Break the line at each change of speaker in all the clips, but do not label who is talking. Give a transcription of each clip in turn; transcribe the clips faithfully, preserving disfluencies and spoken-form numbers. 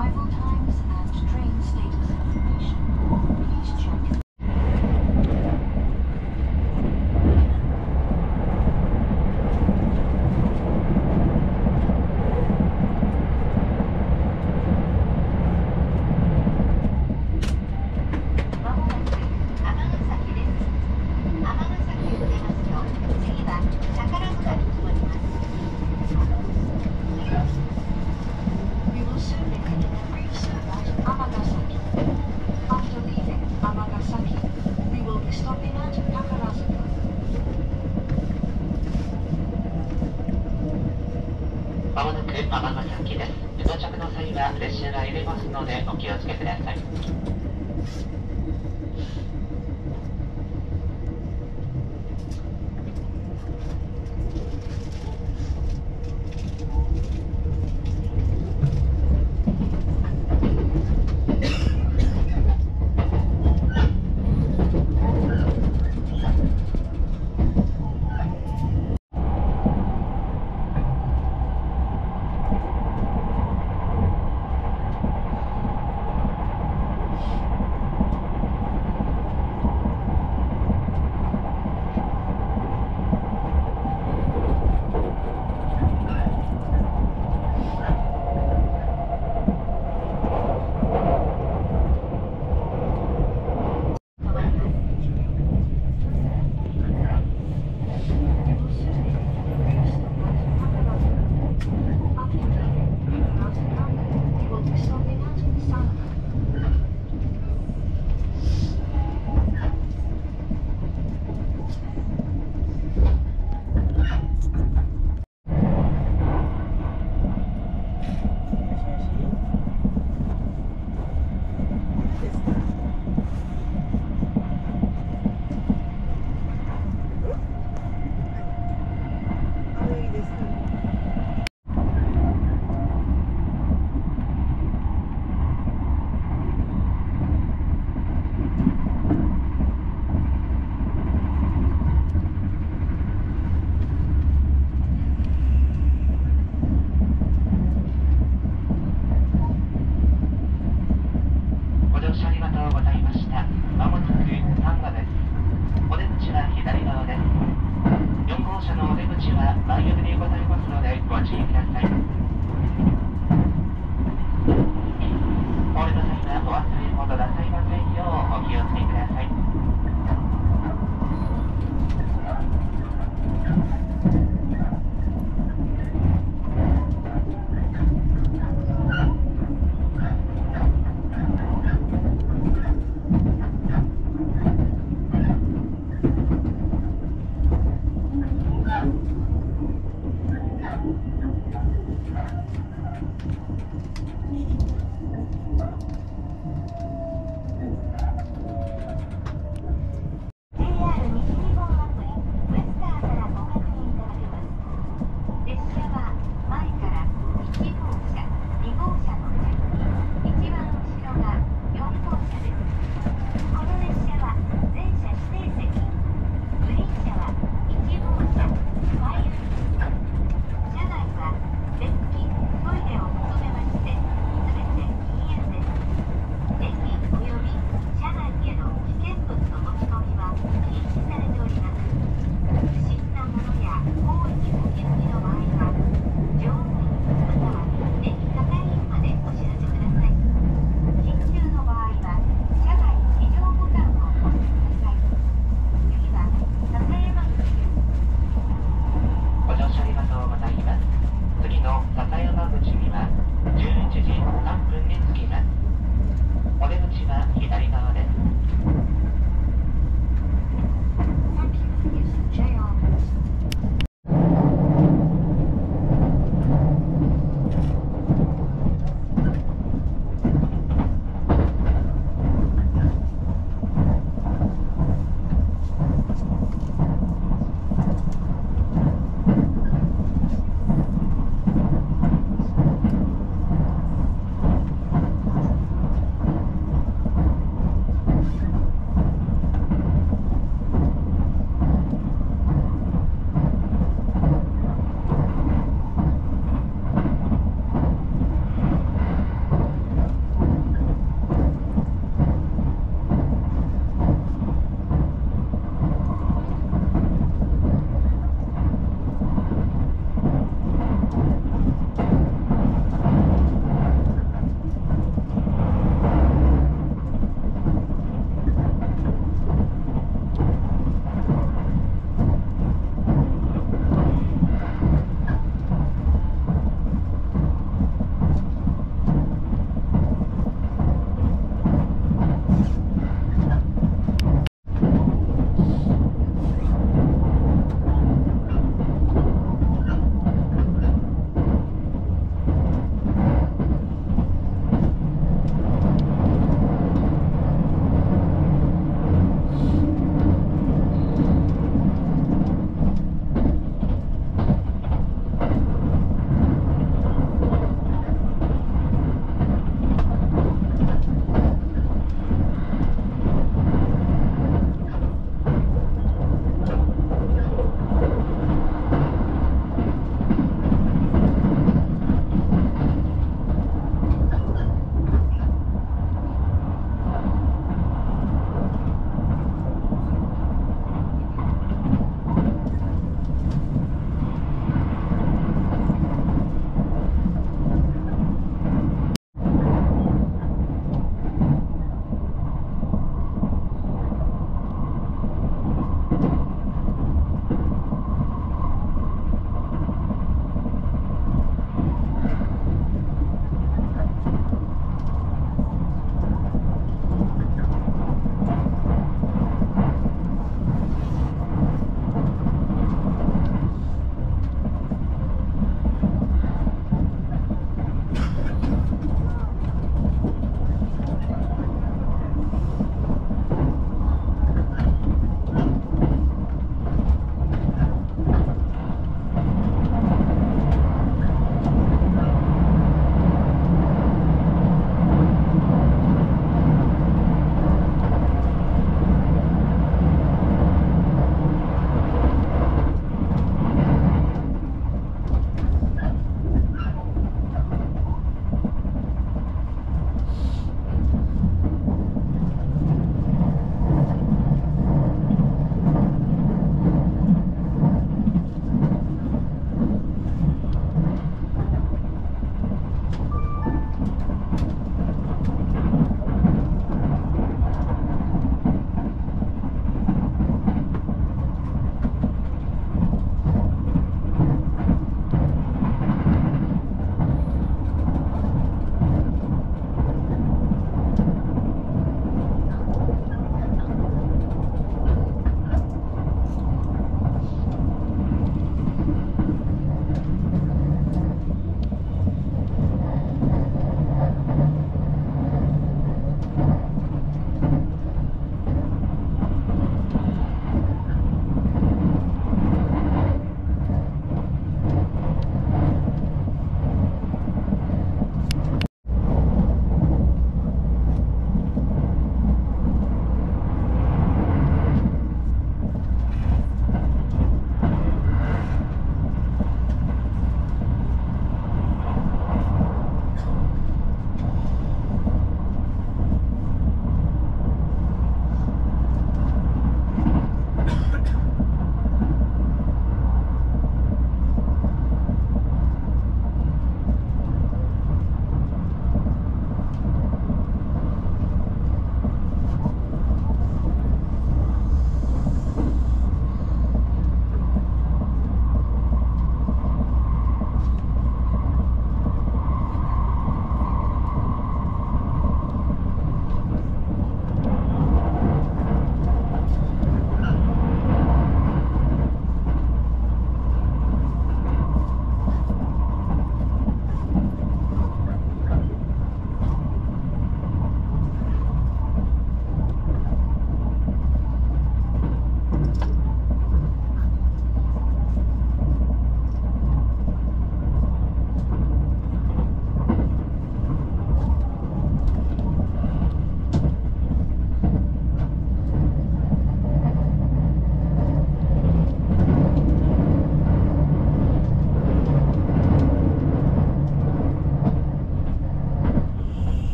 Arrival times and train status information. Please check.
まもなく尼崎です。到着の際は列車が揺れますのでお気をつけください。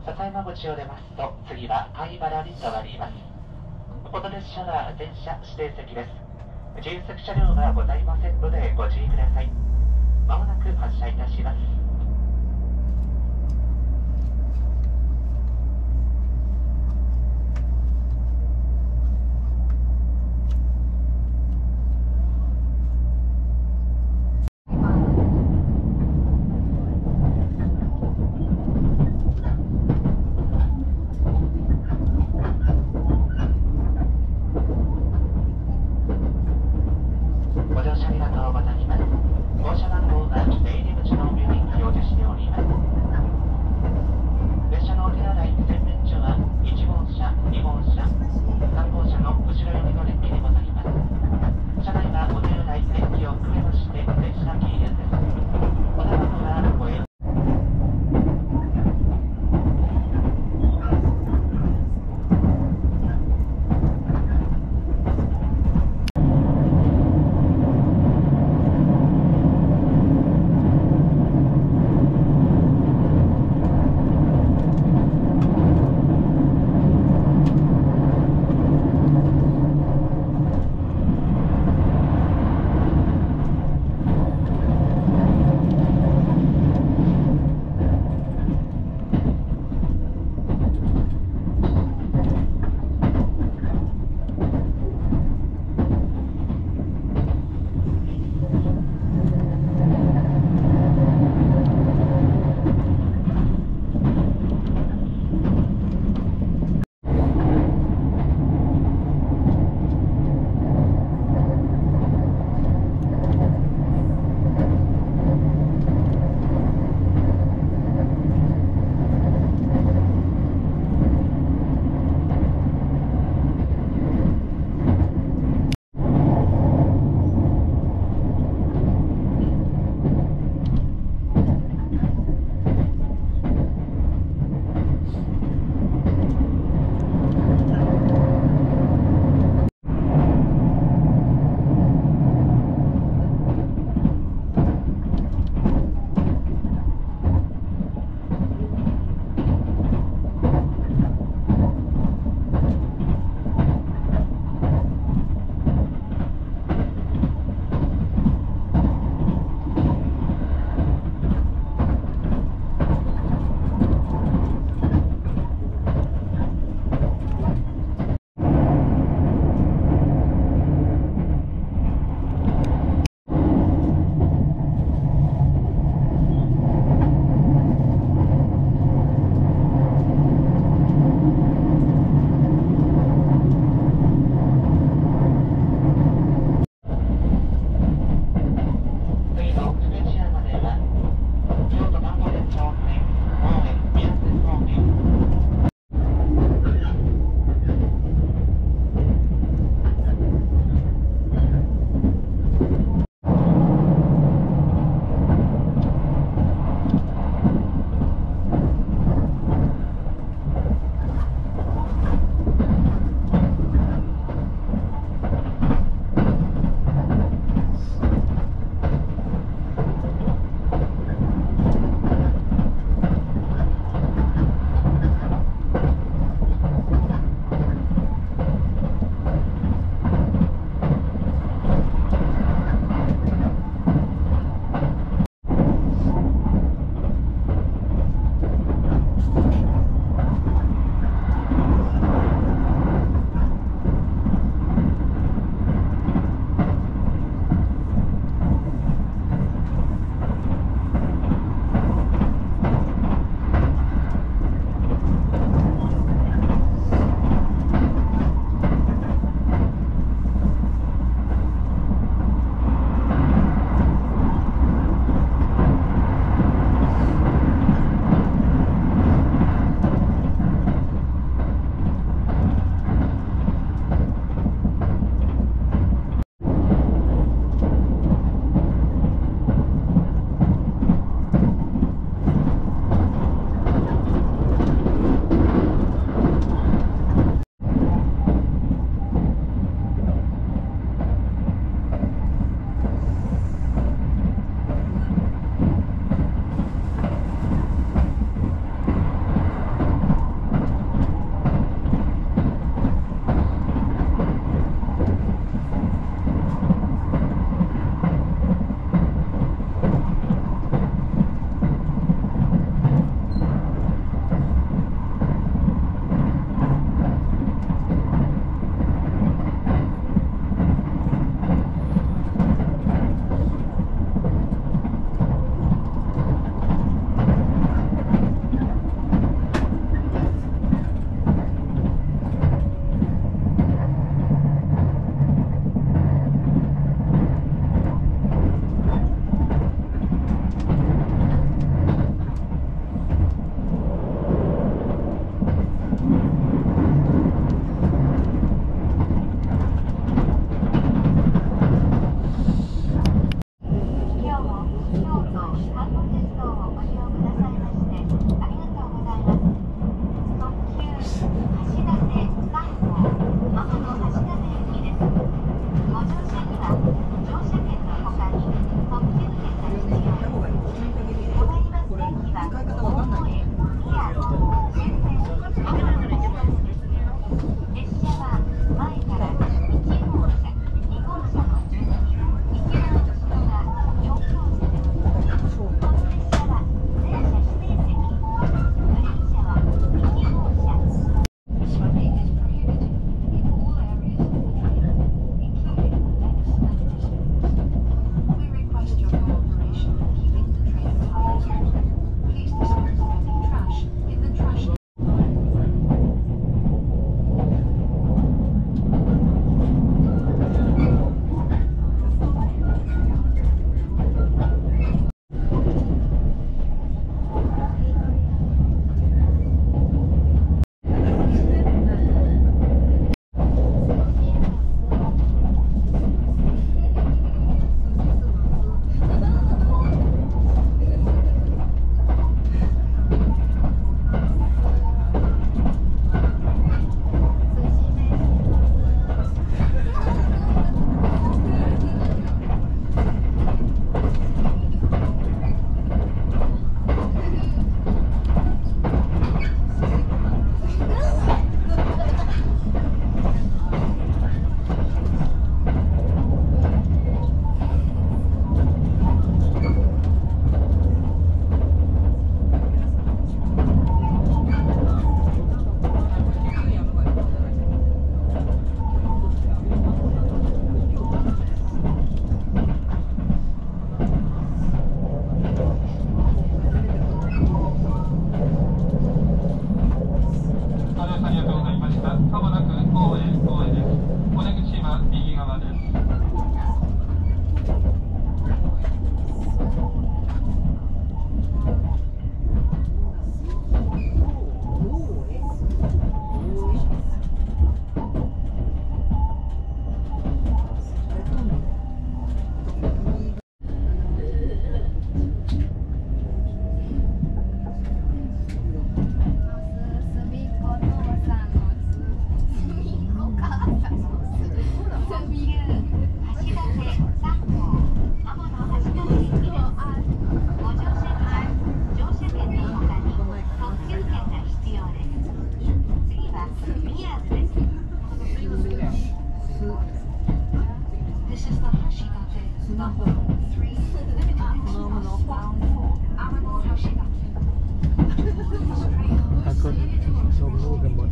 笹山口を出ますと、次は貝原に停まります。この列車は電車指定席です。自由席車両はございませんのでご注意ください。まもなく発車いたします。ご乗車ありがとうございます。号車番号は出入り口のビューイング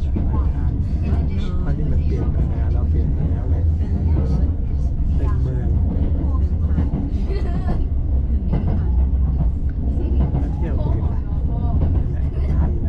เพราะนี่มันเปลี่ยนไปแล้วเราเปลี่ยนไปแล้วเลยเป็นเมืองเที่ยวกินทัน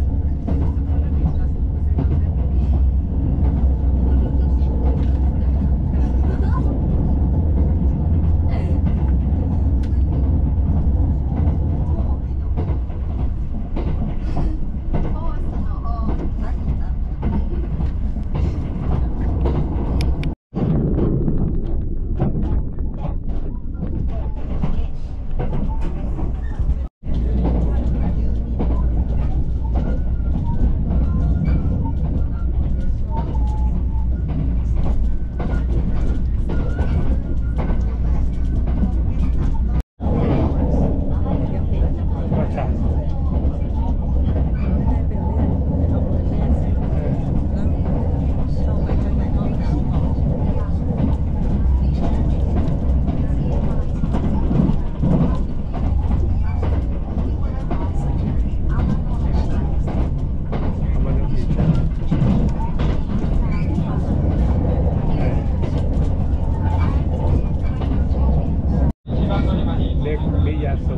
เล็กมิยาสุ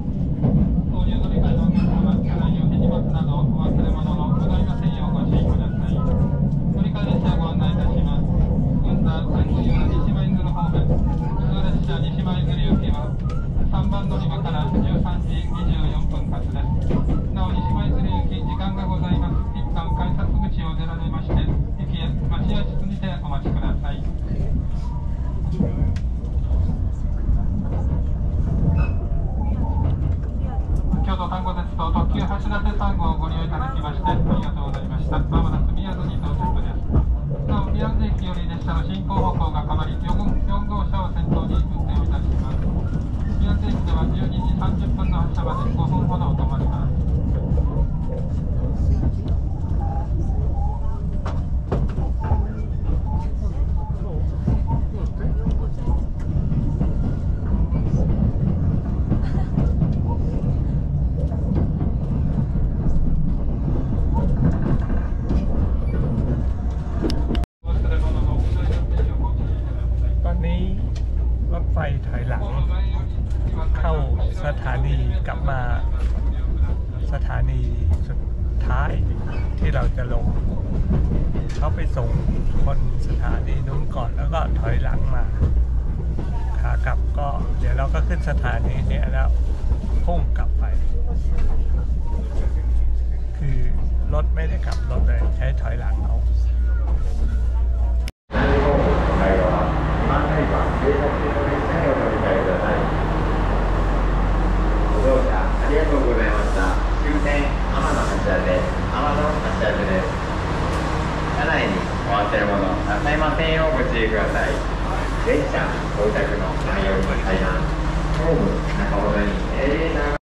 さんばん乗り場からじゅうさんじにじゅうよんぷん発です。なお西舞鶴行き時間がございます。一旦改札口を出られまして駅へ待合室にてお待ちください。京都丹後鉄道特急橋立さん号をご利用いただきましてありがとうございました。まもなく宮津に到着です。なお宮津駅より列車の進行方向が変わりよん号車を先頭に運転をいたします。宮津駅ではじゅうにじさんじゅっぷんの発車までごふんほど止まります。
ตอนนี้รถไฟถอยหลังเข้าสถานีกลับมาสถานีสุดท้ายที่เราจะลงเขาไปส่งคนสถานีนู้นก่อนแล้วก็ถอยหลังมาขากลับก็เดี๋ยวเราก็ขึ้นสถานีนี้แล้วพุ่งกลับไปคือรถไม่ได้กลับรถเลยใช้ถอยหลังเอา
ありがとうございました。終点天野発車で天野発車です。車内にお忘れ物なさいませんようご注意ください。列車到着の前より階段ホーム